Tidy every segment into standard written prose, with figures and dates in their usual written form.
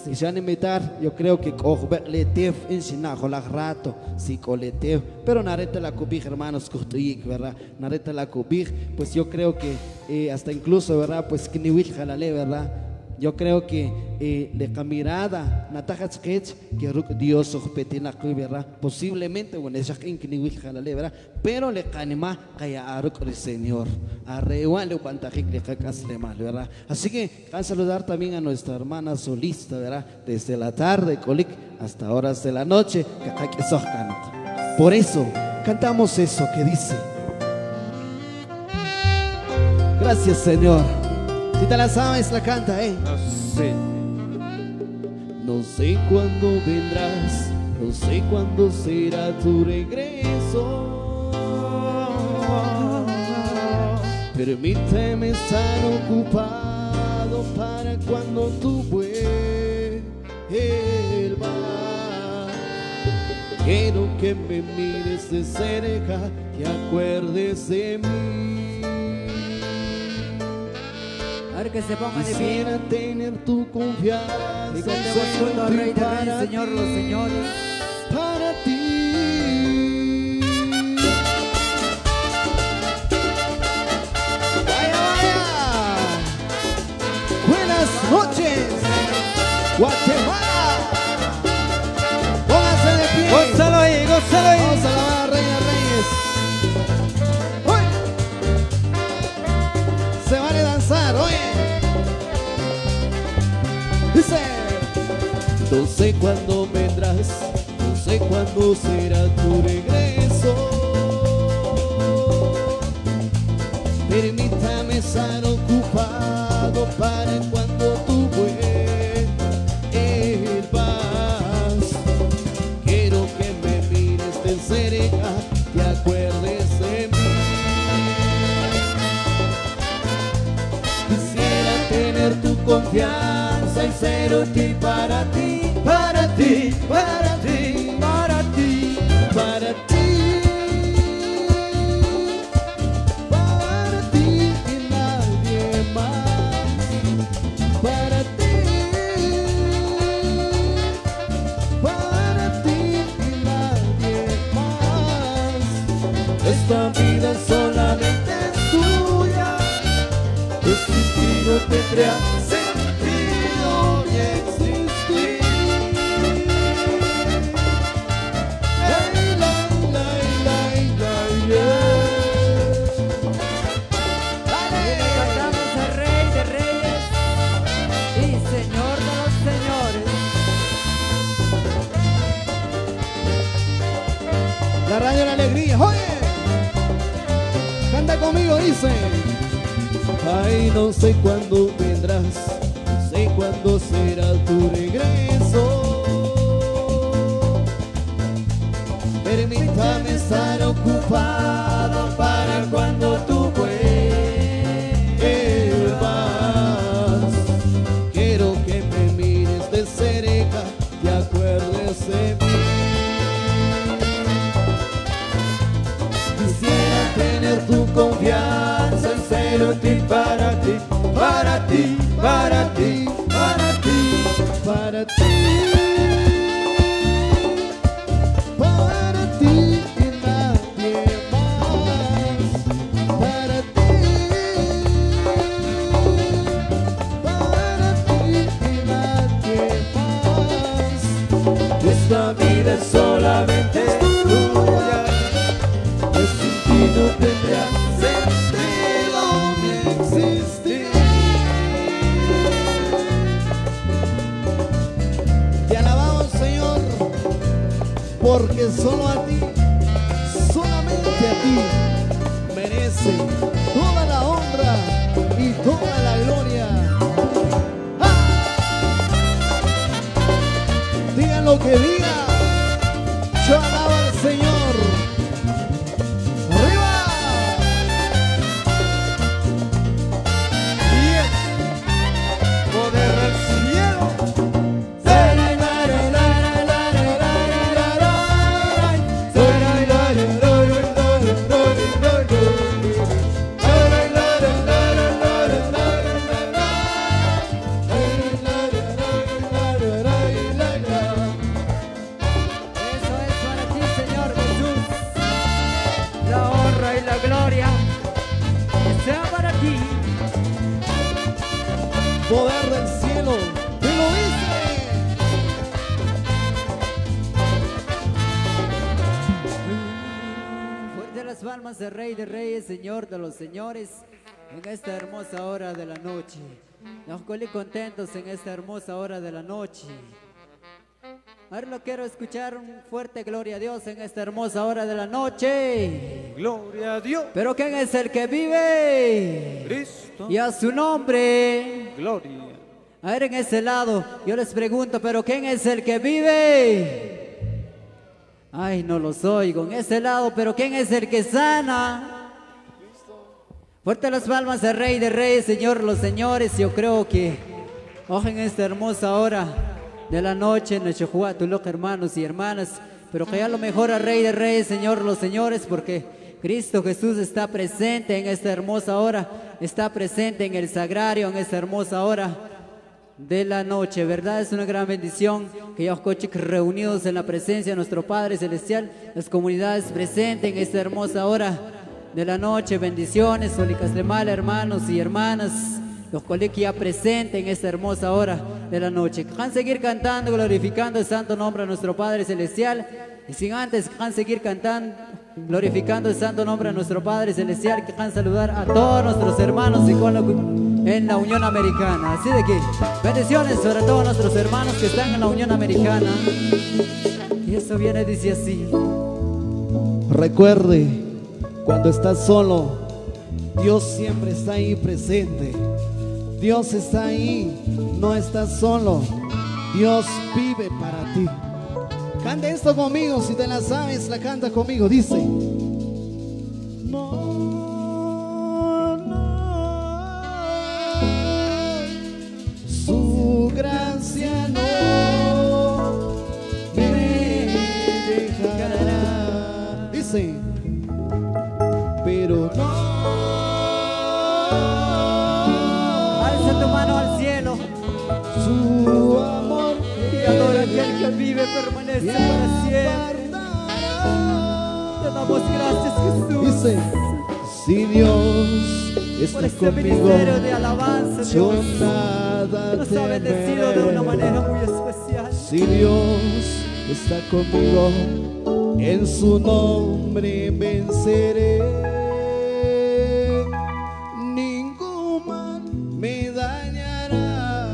Si se van a invitar, yo creo que coletef en Shinajo la rato, si coletef, pero nareta la cubij, hermanos, ¿verdad? Nareta la cubij, pues yo creo que hasta incluso, ¿verdad? Pues que ni jalale, ¿verdad? Yo creo que de camirada, natajas que Dios petina, ¿verdad? Posiblemente, bueno, es que ni jalale, ¿verdad? Pero le canima kaya aruk el Señor, arrewa le pantajik le cacas de mal, ¿verdad? Así que van a saludar también a nuestra hermana solista, ¿verdad? Desde la tarde, colic, hasta horas de la noche, que canta. Por eso cantamos eso que dice. Gracias, Señor. Si te la sabes, la canta, No sé. No sé cuándo vendrás, no sé cuándo será tu regreso. Permíteme estar ocupado para cuando tú vuelvas. Quiero que me mires de cerca, que acuerdes de mí. Que se pongan de pie. Quisiera tener tu confianza Y cantemos juntos al Rey de Reyes, Señor los señores. Para ti. Vaya, vaya. Buenas noches, Guatemala. Pónganse de pie. Gózalo ahí, gózalo ahí. Vamos a alabar al Rey de Reyes. ¡Uy! Se vale danzar, oye. Dice: no sé cuándo vendrás, no sé cuándo será tu regreso. Permítame estar ocupado para cuando tú vuelvas. Quiero que me mires de cerca, te acuerdes de mí. Quisiera tener tu confianza y ser útil para ti, para ti, para ti, para ti, para ti, para ti y nadie más, para ti y nadie más. Esta vida solamente es tuya, existir no tendría sentido ni existir. Ay, la, Dale, cantamos al Rey de Reyes y Señor de los señores. la radio de la alegría, oye, canta conmigo, dice: ay, no sé cuándo vendrás, no sé cuándo será tu regreso. Permítame estar ocupado para cuando tú vuelvas. Quiero que me mires de cerca y acuerdes de mí. Quisiera tener tu confianza y ser útil para ti, para ti, para ti, para ti, para ti, para ti y nadie más, para ti y nadie más. Esta vida solamente es tuya, es sin ti no tendrá sentido ni existir. Te alabamos, Señor, porque solo a ti, solamente a ti, merece toda la honra y toda la gloria. ¡Ah! Digan lo que digan, yo alabo al Señor. ¡Arriba! Poder del cielo. palmas de Rey de Reyes, Señor de los señores, en esta hermosa hora de la noche. Nos colí contentos en esta hermosa hora de la noche. Ahora lo quiero escuchar un fuerte gloria a Dios en esta hermosa hora de la noche. Gloria a Dios. Pero ¿quién es el que vive? Cristo. Y a su nombre. Gloria. A ver, en ese lado, yo les pregunto, ¿pero quién es el que vive? Ay, no los oigo. En ese lado, ¿pero quién es el que sana? Fuerte las palmas al Rey de Reyes, Señor de los señores. Yo creo que, ojo, en esta hermosa hora de la noche, nuestro Juatulok, hermanos y hermanas, pero que ya lo mejor al Rey de Reyes, Señor de los señores, porque Cristo Jesús está presente en esta hermosa hora, está presente en el sagrario, en esta hermosa hora de la noche, ¿verdad? Es una gran bendición que ya reunidos en la presencia de nuestro Padre Celestial, las comunidades presentes en esta hermosa hora de la noche. Bendiciones, Solicaslemal, hermanos y hermanas, los colegios ya presentes en esta hermosa hora de la noche. Que van a seguir cantando, glorificando el santo nombre de nuestro Padre Celestial. Y sin antes, que van a seguir cantando, glorificando el santo nombre de nuestro Padre Celestial, que van a saludar a todos nuestros hermanos en la Unión Americana. Así de que, bendiciones sobre todos nuestros hermanos que están en la Unión Americana. Y eso viene, dice así. Recuerde, cuando estás solo, Dios siempre está ahí presente. Dios está ahí, no estás solo. Dios vive para ti. Canta esto conmigo, si te la sabes, la canta conmigo. Dice: no, no, su gracia no me dejará. Dice: pero no. Alza tu mano al cielo. Su amor Y adora a aquel que vive, permanece para siempre. Te damos gracias, Jesús. Dice: si Dios Por está este conmigo, ministerio de alabanza, yo Dios. nada Nos ha bendecido de una manera muy especial. Si Dios está conmigo, en su nombre venceré. Ningún mal me dañará.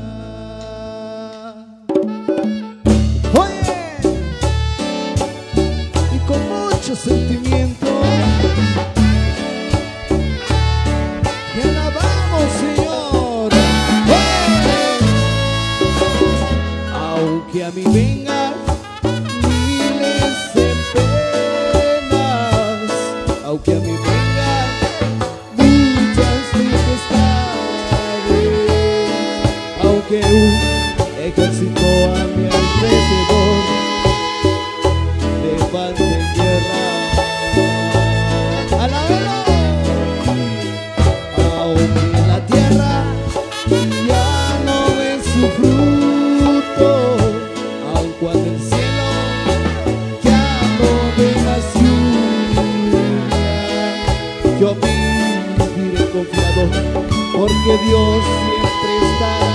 Oye, y con mucho sentimiento te alabamos, Señor. Aunque a mí vengan miles de penas, aunque a mí vengan muchas tempestades, aunque un ejército a mi alrededor levante guerra, alábalo. Aunque la tierra ya no ve su fruto, aun cuando el cielo ya no ve más lluvia, yo viviré confiado, porque Dios siempre estará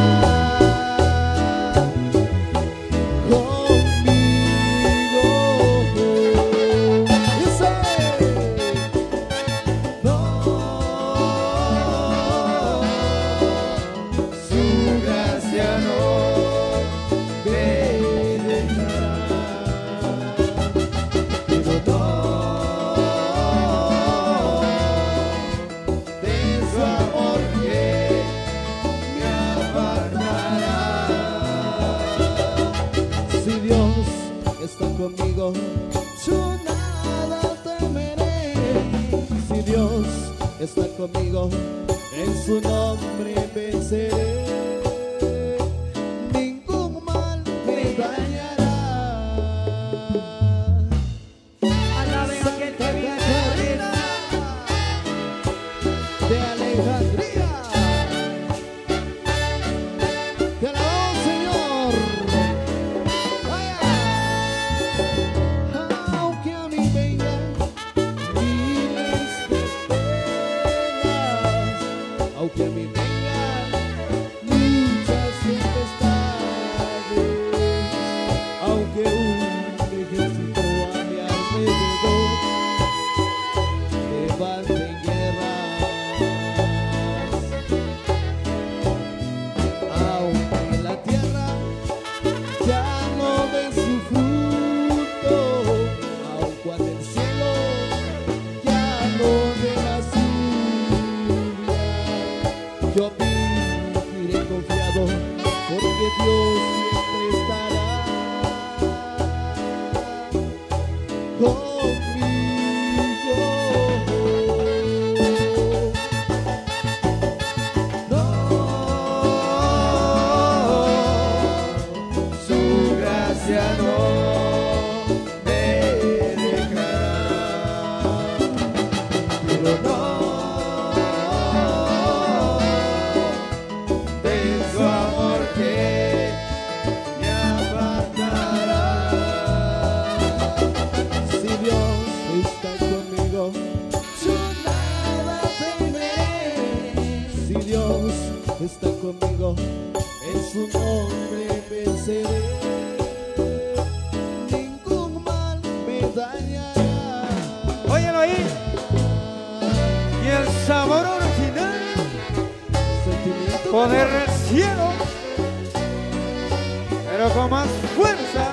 conmigo. Dice: no, su gracia no me dejará. Pero no, de su amor que me apartará. Si Dios está conmigo, yo nada temeré. Si Dios está conmigo, en su nombre venceré. Ningún mal me dañará. Alaben a aquel que vive, Catarina de Alejandría, te alabamos, Señor. Vaya. Aunque a mí vengan miles de penas, aunque a mí vengan siempre estará conmigo. No, su gracia no me dejará, pero no de su amor que me apartará. Si Dios está conmigo, yo nada temeré. Si Dios está conmigo, en su nombre venceré. Ningún mal me dañará. Óyelo ahí. Y el sabor original, Sentimiento poder del cielo, pero con más fuerza.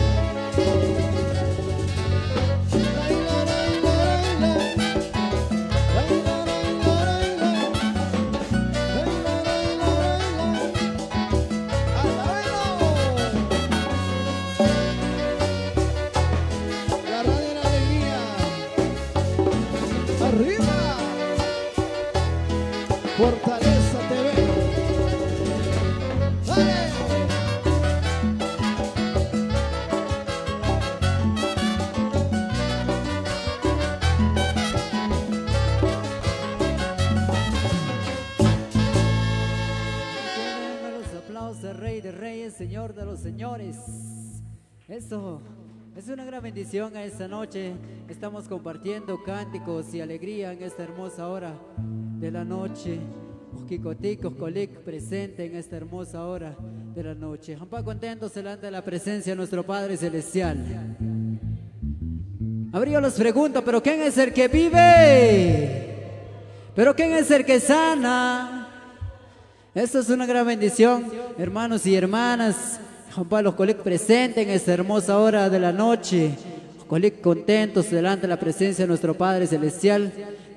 La radio de la alegría. Arriba. Fortaleza TV. ¡Dale! Denle los aplausos, Rey de Reyes, Señor de los Señores. Eso es una gran bendición a esta noche. Estamos compartiendo cánticos y alegría en esta hermosa hora de la noche. Kikoticos, Colic, presente en esta hermosa hora de la noche. Jampa contentos delante de la presencia de nuestro Padre Celestial. Ahora yo les pregunto, ¿pero quién es el que vive? ¿Pero quién es el que sana? Esto es una gran bendición, hermanos y hermanas. Jampa los Colic presentes en esta hermosa hora de la noche. Colic contentos delante de la presencia de nuestro Padre Celestial.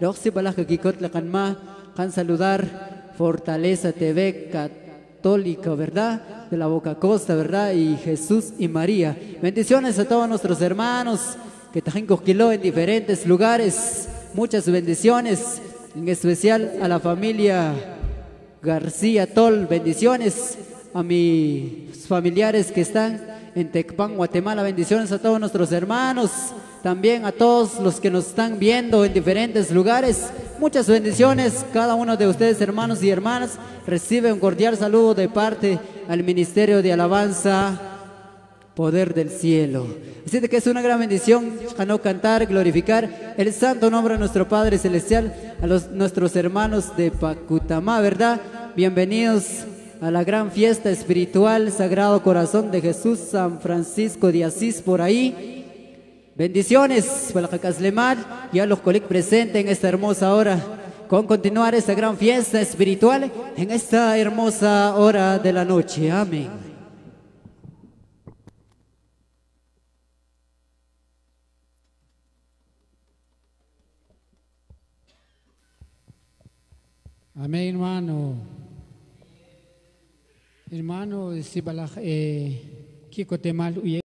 Can saludar Fortaleza TV Católica, ¿verdad? De la Boca Costa, ¿verdad? Y Jesús y María. Bendiciones a todos nuestros hermanos que están cosquiló en diferentes lugares. Muchas bendiciones, en especial a la familia García Tol. Bendiciones a mis familiares que están en Tecpan, Guatemala. Bendiciones a todos nuestros hermanos. También a todos los que nos están viendo en diferentes lugares. Muchas bendiciones. Cada uno de ustedes, hermanos y hermanas, recibe un cordial saludo de parte al Ministerio de Alabanza Poder del Cielo. Así de que es una gran bendición a no cantar, glorificar el santo nombre de nuestro Padre Celestial, a nuestros hermanos de Pacutamá, ¿verdad? Bienvenidos a la gran fiesta espiritual Sagrado Corazón de Jesús, San Francisco de Asís, por ahí. Bendiciones para Jacaslemar y a los Colic presentes en esta hermosa hora, con continuar esta gran fiesta espiritual en esta hermosa hora de la noche. Amén. Amén, hermano. Hermano, Kiko Temal.